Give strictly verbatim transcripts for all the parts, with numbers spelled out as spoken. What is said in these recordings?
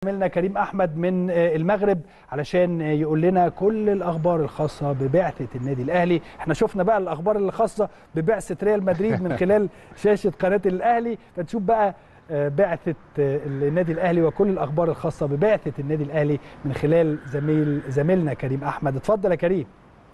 زميلنا كريم احمد من المغرب علشان يقول لنا كل الاخبار الخاصه ببعثه النادي الاهلي. احنا شفنا بقى الاخبار الخاصه ببعثه ريال مدريد من خلال شاشه قناه الاهلي، فتشوف بقى بعثه النادي الاهلي وكل الاخبار الخاصه ببعثه النادي الاهلي من خلال زميل زميلنا كريم احمد. اتفضل يا كريم.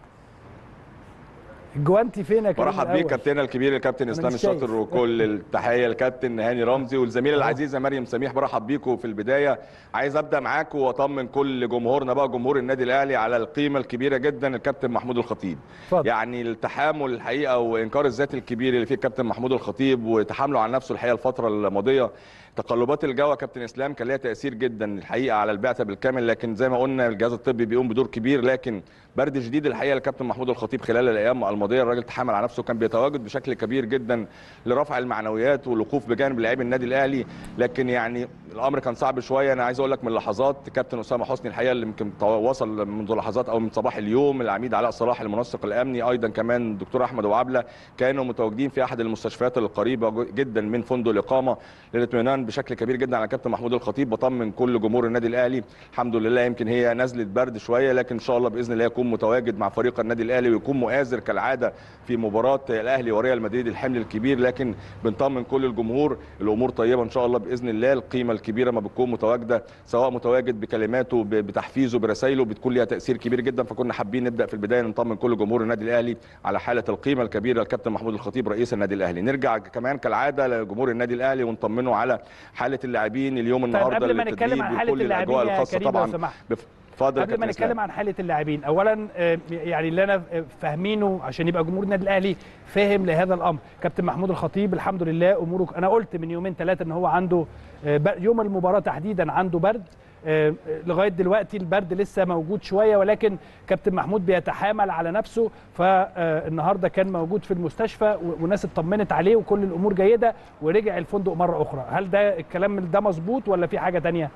الجوانتي فين يا كريم؟ برحب بيك كابتننا الكبير الكابتن اسلام الشاطر، وكل التحيه للكابتن هاني رمزي والزميله العزيزه مريم سميح. برحب بيكم. في البدايه عايز ابدا معاكم واطمن كل جمهورنا بقى جمهور النادي الاهلي على القيمه الكبيره جدا الكابتن محمود الخطيب. فضل. يعني التحامل الحقيقه وانكار الذات الكبير اللي فيه الكابتن محمود الخطيب وتحامله على نفسه الحقيقه الفتره الماضيه. تقلبات الجو كابتن اسلام كان ليها تاثير جدا الحقيقه على البعثه بالكامل، لكن زي ما قلنا الجهاز الطبي بيقوم بدور كبير، لكن برد شديد الحقيقه الكابتن محمود الخطيب خلال الايام الماضيه. الراجل تحامل على نفسه، كان بيتواجد بشكل كبير جدا لرفع المعنويات والوقوف بجانب لاعبي النادي الاهلي، لكن يعني الامر كان صعب شويه. انا عايز اقول لك من لحظات كابتن اسامه حسني الحقيقه اللي يمكن وصل منذ لحظات او من صباح اليوم، العميد علاء صلاح المنسق الامني، ايضا كمان الدكتور احمد ابو عبله كانوا متواجدين في احد المستشفيات القريبه جدا من فندق الاقامه للاطمئنان بشكل كبير جدا على كابتن محمود الخطيب. بطمن كل جمهور النادي الاهلي الحمد لله، يمكن هي نزله برد شويه لكن ان شاء الله باذن الله يكون متواجد مع فريق النادي الاهلي ويكون مؤازر كالعاده في مباراه الاهلي وريال مدريد الحمل الكبير، لكن بنطمن كل الجمهور الامور طيبه ان شاء الله باذن الله. القيمه الكبيره ما بتكون متواجده سواء متواجد بكلماته بتحفيزه برسائله بتكون ليها تاثير كبير جدا، فكنا حابين نبدا في البدايه نطمن كل جمهور النادي الاهلي على حاله القيمه الكبيره للكابتن محمود الخطيب رئيس النادي الاهلي. نرجع كمان كالعاده لجمهور النادي الاهلي ونطمنه على حاله اللاعبين اليوم النهارده. قبل ما نتكلم عن حاله اللاعبين يا كريم لو سمحت، قبل ما نتكلم عن حاله اللاعبين، اولا يعني اللي انا فاهمينه عشان يبقى جمهور النادي الاهلي فاهم لهذا الامر، كابتن محمود الخطيب الحمد لله اموره، انا قلت من يومين ثلاثه ان هو عنده يوم المباراه تحديدا عنده برد، لغايه دلوقتي البرد لسه موجود شويه ولكن كابتن محمود بيتحامل على نفسه، فالنهارده كان موجود في المستشفى والناس اطمنت عليه وكل الامور جيده ورجع الفندق مره اخرى. هل ده الكلام ده مظبوط ولا في حاجه ثانيه؟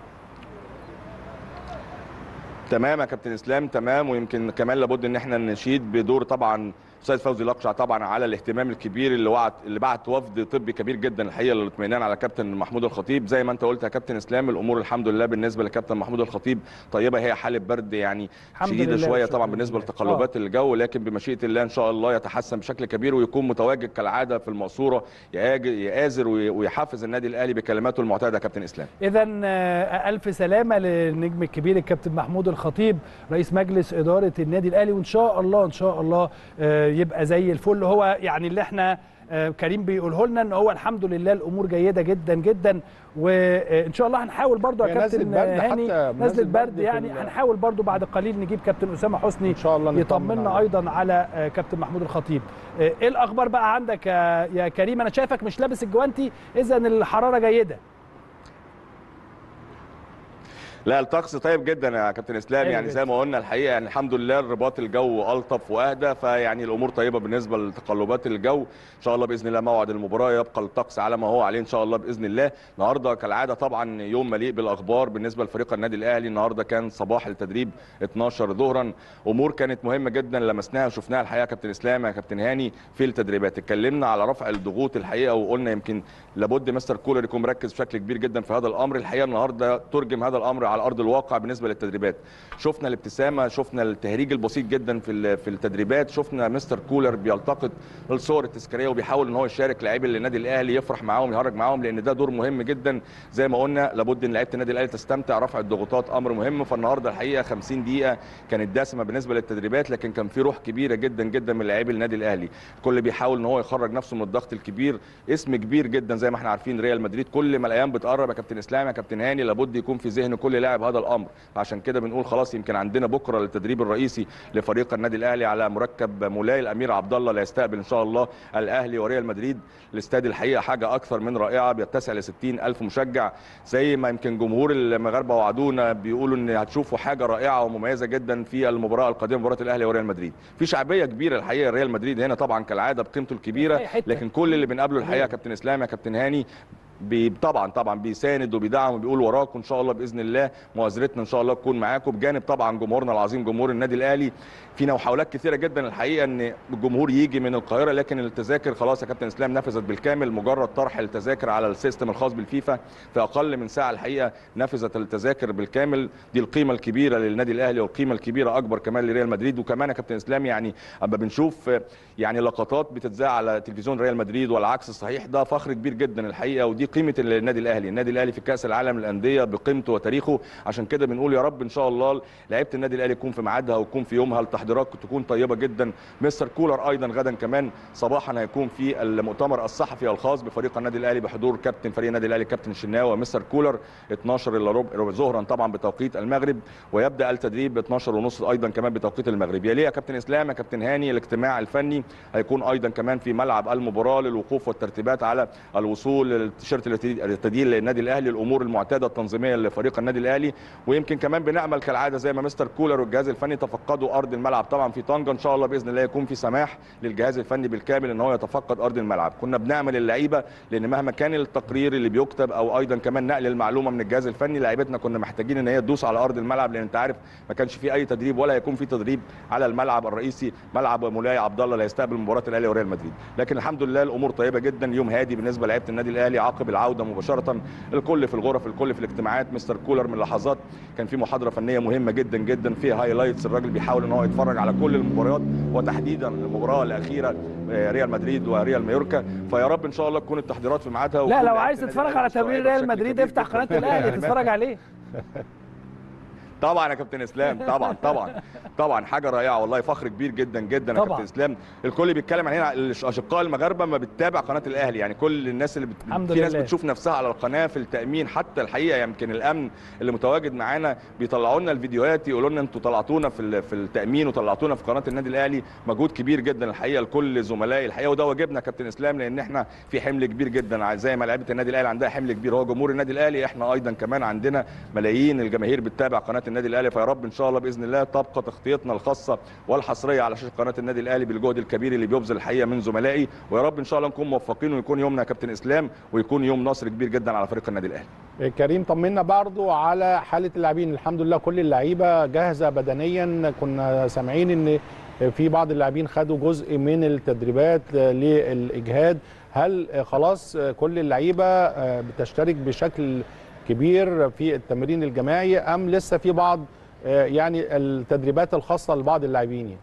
تمام يا كابتن اسلام، تمام. ويمكن كمان لابد ان احنا نشيد بدور طبعا استاذ فوزي لقشع طبعا على الاهتمام الكبير اللي وعد اللي بعت وفد طبي كبير جدا الحقيقه للاطمئنان على كابتن محمود الخطيب. زي ما انت قلت يا كابتن اسلام الامور الحمد لله بالنسبه لكابتن محمود الخطيب طيبه، هي حاله برد يعني شديده شويه طبعا بالنسبه لتقلبات الجو، لكن بمشيئه الله ان شاء الله يتحسن بشكل كبير ويكون متواجد كالعاده في المقصوره يآزر ويحفز النادي الاهلي بكلماته المعتاده يا كابتن اسلام. اذا الف سلامه للنجم الكبير الكابتن محمود الخطيب رئيس مجلس اداره النادي الاهلي، وان شاء الله ان شاء الله يبقى زي الفل. هو يعني اللي احنا كريم بيقوله لنا ان هو الحمد لله الامور جيده جدا جدا، وان شاء الله هنحاول برضو يا كابتن هاني نزله برد يعني هنحاول برضو بعد قليل نجيب كابتن اسامه حسني ان شاء الله يطمنا ايضا على كابتن محمود الخطيب. ايه الاخبار بقى عندك يا كريم؟ انا شايفك مش لابس الجوانتي، اذا الحراره جيده. لا الطقس طيب جدا يا كابتن اسلام، يعني زي ما قلنا الحقيقه يعني الحمد لله الرباط الجو الطف واهدى، فيعني الامور طيبه بالنسبه لتقلبات الجو. ان شاء الله باذن الله موعد المباراه يبقى الطقس على ما هو عليه ان شاء الله باذن الله. النهارده كالعاده طبعا يوم مليء بالاخبار بالنسبه لفريق النادي الاهلي. النهارده كان صباح التدريب اتناشر ظهرا، امور كانت مهمه جدا لمسناها وشفناها الحقيقه يا كابتن اسلام يا كابتن هاني في التدريبات. اتكلمنا على رفع الضغوط الحقيقه وقلنا يمكن لابد مستر كولر يكون مركز بشكل كبير جدا في هذا الامر. الحقيقه النهارده ترجم هذا الامر على ارض الواقع بالنسبه للتدريبات. شفنا الابتسامه، شفنا التهريج البسيط جدا في في التدريبات، شفنا مستر كولر بيلتقط الصور التذكاريه وبيحاول ان هو يشارك لاعبي النادي الاهلي، يفرح معاهم يهرج معاهم، لان ده دور مهم جدا. زي ما قلنا لابد ان لعيبه النادي الاهلي تستمتع، رفع الضغوطات امر مهم. فالنهارده الحقيقه خمسين دقيقه كانت دسمه بالنسبه للتدريبات، لكن كان في روح كبيره جدا جدا من لاعبي النادي الاهلي. الكل بيحاول ان هو يخرج نفسه من الضغط الكبير. اسم كبير جدا زي ما احنا عارفين ريال مدريد، كل ما الايام بتقرب يا كابتن اسلام يا كابتن هاني لابد يكون في ذهن كل لاعب هذا الامر. عشان كده بنقول خلاص يمكن عندنا بكره التدريب الرئيسي لفريق النادي الاهلي على مركب مولاي الامير عبد الله اللي هيستقبل ان شاء الله الاهلي وريال مدريد. الاستاد الحقيقه حاجه اكثر من رائعه، بيتسع ل ستين ألف مشجع، زي ما يمكن جمهور المغاربه وعدونا بيقولوا ان هتشوفوا حاجه رائعه ومميزه جدا في المباراه القادمه مباراه الاهلي وريال مدريد. في شعبيه كبيره الحقيقه ريال مدريد هنا طبعا كالعاده بقيمته الكبيره، لكن كل اللي بنقابله الحقيقه يا كابتن اسلام يا كابتن هاني طبعا طبعا بيساند وبيدعم وبيقول وراكم ان شاء الله باذن الله، مؤازرتنا ان شاء الله تكون معاكم، بجانب طبعا جمهورنا العظيم جمهور النادي الاهلي. فينا محاولات كثيره جدا الحقيقه ان الجمهور يجي من القاهره، لكن التذاكر خلاص يا كابتن اسلام نفذت بالكامل، مجرد طرح التذاكر على السيستم الخاص بالفيفا في اقل من ساعه الحقيقه نفذت التذاكر بالكامل. دي القيمه الكبيره للنادي الاهلي والقيمه الكبيره اكبر كمان لريال مدريد. وكمان يا كابتن اسلام يعني اما بنشوف يعني لقطات بتتذاع على تلفزيون ريال مدريد والعكس صحيح، ده فخر كبير جدا الحقيقه، ودي قيمه النادي الاهلي. النادي الاهلي في كاس العالم للانديه بقيمته وتاريخه، عشان كده بنقول يا رب ان شاء الله لعيبه النادي الاهلي تكون في ميعادها وتكون في يومها، التحضيرات تكون طيبه جدا. مستر كولر ايضا غدا كمان صباحا هيكون في المؤتمر الصحفي الخاص بفريق النادي الاهلي بحضور كابتن فريق النادي الاهلي كابتن الشناوي ومستر كولر اتناشر الا ربع ظهرا طبعا بتوقيت المغرب، ويبدا التدريب ب اتناشر ونص ايضا كمان بتوقيت المغرب. يليه يا كابتن اسلام يا كابتن هاني الاجتماع الفني هيكون ايضا كمان في ملعب المباراه للوقوف والترتيبات على الوصول للتيشيرت الارتديل للنادي الاهلي، الامور المعتاده التنظيميه لفريق النادي الاهلي. ويمكن كمان بنعمل كالعاده زي ما مستر كولر والجهاز الفني تفقدوا ارض الملعب طبعا في طنجه، ان شاء الله باذن الله يكون في سماح للجهاز الفني بالكامل ان هو يتفقد ارض الملعب. كنا بنعمل اللعيبه لان مهما كان التقرير اللي بيكتب او ايضا كمان نقل المعلومه من الجهاز الفني، لعيبتنا كنا محتاجين ان هي تدوس على ارض الملعب، لان انت عارف ما كانش في اي تدريب ولا هيكون في تدريب على الملعب الرئيسي ملعب مولاي عبد الله اللي هيستقبل مباراه الاهلي وريال مدريد. لكن الحمد لله الامور طيبه جدا، اليوم هادي بالنسبه لعيبه النادي الاهلي عقب العوده مباشره، الكل في الغرف الكل في الاجتماعات. مستر كولر من لحظات كان في محاضره فنيه مهمه جدا جدا فيها هايلايتس، الراجل بيحاول ان هو يتفرج على كل المباريات وتحديدا المباراه الاخيره ريال مدريد وريال مايوركا. فيا رب ان شاء الله تكون التحضيرات في ميعادها. لا لو عايز تتفرج على تمرين ريال مدريد افتح قناه الاهلي تتفرج عليه. طبعا يا كابتن اسلام طبعا طبعا طبعا حاجه رائعه والله، فخر كبير جدا جدا يا كابتن اسلام. الكل بيتكلم عن هنا الاشقاء المغاربه ما بتتابع قناه الاهلي، يعني كل الناس اللي بت... في ناس بتشوف نفسها على القناه في التامين، حتى الحقيقه يمكن الامن اللي متواجد معانا بيطلعوا لنا الفيديوهات يقولوا لنا انتوا طلعتونا في في التامين وطلعتونا في قناه النادي الاهلي. مجهود كبير جدا الحقيقه لكل زملائي الحقيقه، وده واجبنا يا كابتن اسلام، لان احنا في حمل كبير جدا زي ما لعيبه النادي الاهلي عندها حمل كبير هو جمهور النادي الاهلي، احنا ايضا كمان عندنا ملايين الجماهير بتتابع قناه النادي الاهلي. فيا رب ان شاء الله باذن الله تبقى تغطيتنا الخاصه والحصريه على شاشه قناه النادي الاهلي بالجهد الكبير اللي بيبذل الحقيقه من زملائي، ويا رب ان شاء الله نكون موفقين ويكون يومنا يا كابتن اسلام ويكون يوم نصر كبير جدا على فريق النادي الاهلي. كريم طمنا برضو على حاله اللاعبين، الحمد لله كل اللعيبه جاهزه بدنيا، كنا سامعين ان في بعض اللاعبين خدوا جزء من التدريبات للاجهاد، هل خلاص كل اللعيبه بتشترك بشكل كبير في التمرين الجماعي ام لسه في بعض يعني التدريبات الخاصه لبعض اللاعبين؟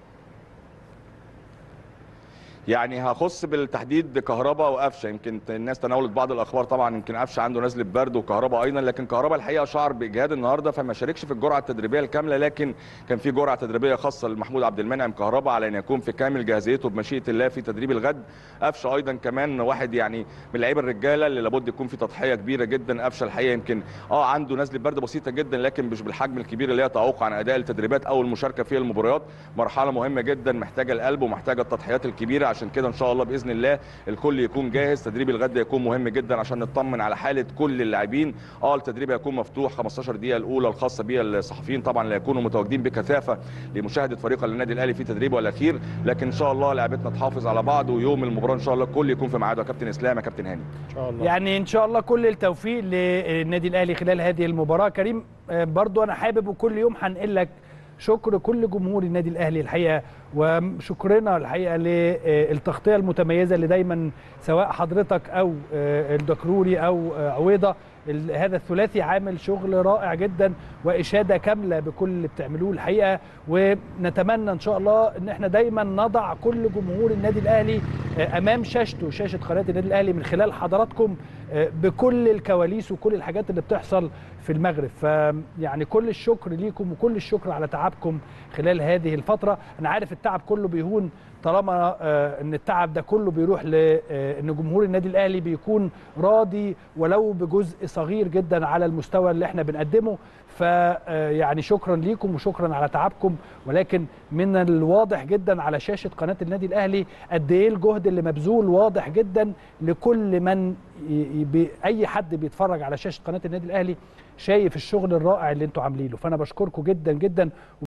يعني هخص بالتحديد كهربا وقفشه، يمكن الناس تناولت بعض الاخبار طبعا يمكن قفشه عنده نزله برد وكهربا ايضا، لكن كهربا الحقيقه شعر باجهاد النهارده فما شاركش في الجرعه التدريبيه الكامله، لكن كان في جرعه تدريبيه خاصه لمحمود عبد المنعم كهربا على ان يكون في كامل جاهزيته بمشيئه الله في تدريب الغد. قفشه ايضا كمان واحد يعني من لعيبه الرجاله اللي لابد يكون في تضحيه كبيره جدا. قفشه الحقيقه يمكن اه عنده نزله برد بسيطه جدا لكن مش بالحجم الكبير اللي هي تعوق عن اداء التدريبات او المشاركه في المباريات. مرحله مهمه جدا محتاجه القلب ومحتاجه التضحيات الكبيره، عشان كده ان شاء الله باذن الله الكل يكون جاهز. تدريب الغد يكون مهم جدا عشان نطمن على حاله كل اللاعبين. اه التدريب هيكون مفتوح خمستاشر دقيقه الاولى الخاصه بيها الصحفيين طبعا اللي هيكونوا متواجدين بكثافه لمشاهده فريق النادي الاهلي في تدريبه الاخير، لكن ان شاء الله لعبتنا تحافظ على بعض ويوم المباراه ان شاء الله الكل يكون في ميعاده. يا كابتن اسلام يا كابتن هاني ان شاء الله يعني ان شاء الله كل التوفيق للنادي الاهلي خلال هذه المباراه. كريم برضو انا حابب وكل يوم هنقل لك شكر كل جمهور النادي الاهلي الحقيقه، وشكرنا الحقيقه للتغطيه المتميزه اللي دايما سواء حضرتك او الدكروري او عويضه، هذا الثلاثي عامل شغل رائع جدا واشاده كامله بكل اللي بتعملوه الحقيقه. ونتمنى ان شاء الله ان احنا دايما نضع كل جمهور النادي الاهلي امام شاشته، شاشه قناه النادي الاهلي من خلال حضراتكم بكل الكواليس وكل الحاجات اللي بتحصل في المغرب. فيعني كل الشكر ليكم وكل الشكر على تعبكم خلال هذه الفتره. انا عارف التعب كله بيهون طالما ان التعب ده كله بيروح لان جمهور النادي الاهلي بيكون راضي ولو بجزء صغير جدا على المستوى اللي احنا بنقدمه. فيعني شكرا ليكم وشكرا على تعبكم، ولكن من الواضح جدا على شاشه قناه النادي الاهلي قد ايه الجهد اللي مبذول، واضح جدا لكل من اي حد بيتفرج على شاشه قناه النادي الاهلي شايف الشغل الرائع اللي انتوا عاملينه. فانا بشكركم جدا جدا.